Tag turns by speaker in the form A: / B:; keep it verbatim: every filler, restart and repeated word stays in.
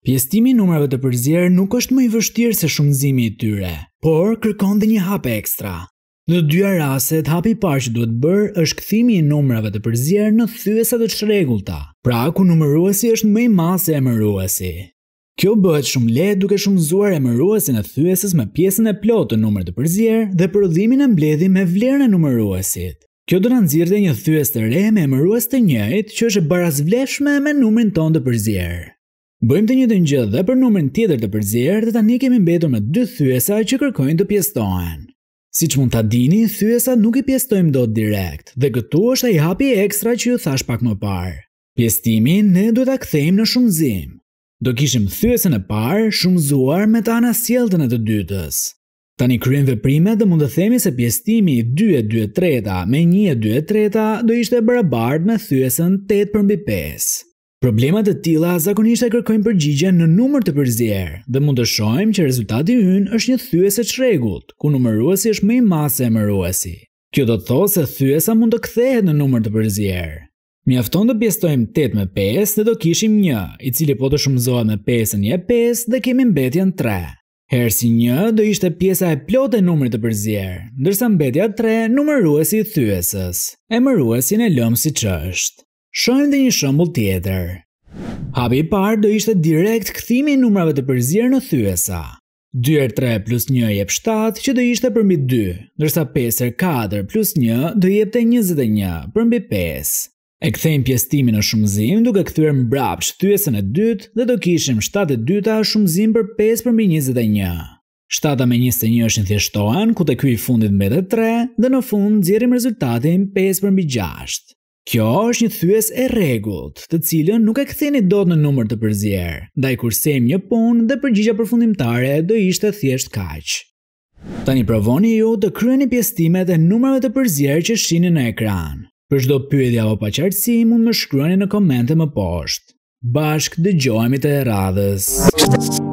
A: Pjesëtimi i numrave të përzier nuk është më i vështirë se shumëzimi i tyre, por kërkon dhe një hap ekstra. Në të dyja rastet, hapi i parë që duhet bërë është kthimi i numrave të përzier në thyesa të çrregullta, pra ku numëruesi është më i madh se emëruesi. Kjo bëhet shumë lehtë duke shumëzuar emëruesin e thyesës me pjesën e plotë të numrit të përzier dhe prodhimin e mbledhim me vlerën e numëruesit. Kjo do na nxjerrte një thyes të re me emërues të njëjtë që është e barazvlefshme me numrin tonë të përzier. Bëjmë të njëjtën gjë dhe për numrin tjetër të përzier dhe tani kemi mbetur me dy thyesa që kërkojnë të pjestohen. Siç mund ta dini, thyesat nuk i pjestojmë dot direkt, dhe këtu është ai hapi ekstra që ju thash pak më parë. Pjestimin ne duhet ta kthejmë në shumëzim. Do kishim thyesën e parë shumëzuar me të anasjelltën e të dytës. Tani kryejmë veprimet dhe mund të themi se pjestimi i dy e dy e treta me një e dy e treta do ishte barabartë me thyesën tetë përmbi pesë. Problemat e tilla zakonisht e kërkojnë përgjigje në numër të përzier dhe mund të shohim që rezultati ynë është një thyes e çrregullt, ku numëruesi është më i madh se emëruesi. Kjo do të thotë se thyesa mund të kthehet në numër të përzier. Mjafton të pjestojmë tetë me pesë dhe do kishim një, i cili po të shumëzohet me pesën jep pesë dhe kemi mbetjen tre. Hersi një do ishte pjesa e plotë e numrit të përzier, ndërsa mbetja tre numëruesi i thyesës. Emëruesin e lëm siç është. Shohim dhe një shembull tjetër. Hapi i parë do ishte direkt kthimi i numrave të përzier në thyesa. dy herë tre plus një jep shtatë, që do ishte përmbi dy, ndërsa pesë herë katër plus një do jepte njëzet e një përmbi pesë. E kthejmë pjestimin në shumëzim duke kthyer mbrapsht thyesën e dytë dhe do kishim shtatë e dyta shumëzim për pesë përmbi njëzet e një. Shtata me njëzet e një është thjeshtohen, ku te ky i fundit mbetet tre dhe në fund nxjerrim rezultatin pesë përmbi gjashtë. Kjo është një thyes e rregullt, të cilën nuk e ktheni dot në numër të përzier, ndaj kur sejmë një punë dhe përgjigja përfundimtare do ishte thjesht kaq. Tani provoni ju të kryeni pjestimet e numrave të përzier që shihni në ekran. Për çdo pyetje apo paqartësi mund më shkruani në komente më poshtë. Bashk dëgjohemi të radhës.